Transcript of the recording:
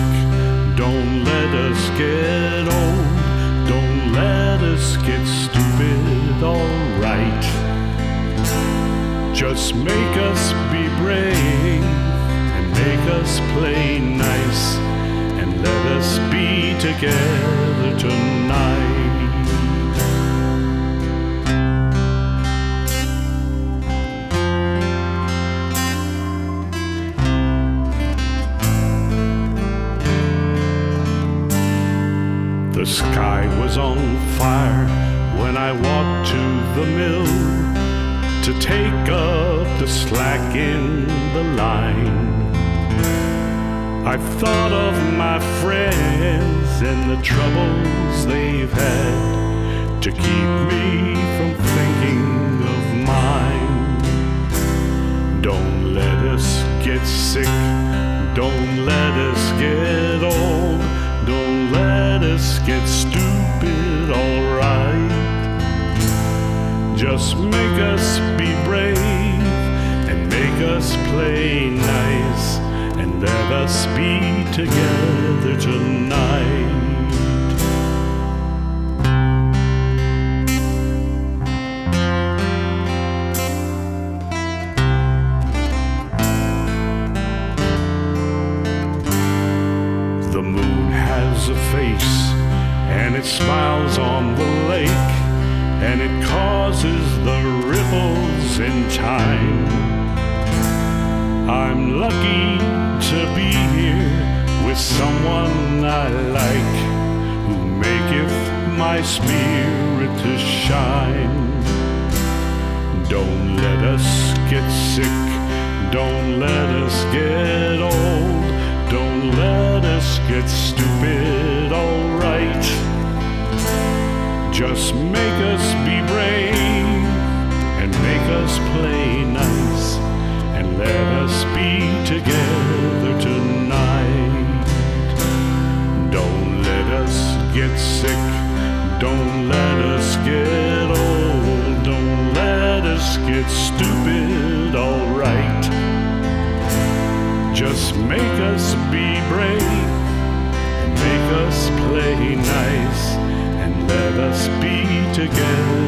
Don't let us get old. Don't let us get stupid, alright. Just make us be brave and make us play nice, and let us be together tonight. The sky was on fire when I walked to the mill to take up the slack in the line. I've thought of my friends and the troubles they've had to keep me from thinking of mine. Don't let us get sick, don't let us get old, don't let us get stupid, alright. Just make us be brave and make us play nice, and let us be together tonight. The moon has a face and it smiles on the lake, and it causes the ripples in time. I'm lucky to be here with someone I like, who maketh my spirit to shine. Don't let us get sick, don't let us get old, don't let us get stupid, alright. Just make us be brave and make us play nice, and let us be together tonight. Don't let us get sick, don't let us get old, don't let us get stupid, alright. Just make us be brave and make us play nice, and let us be together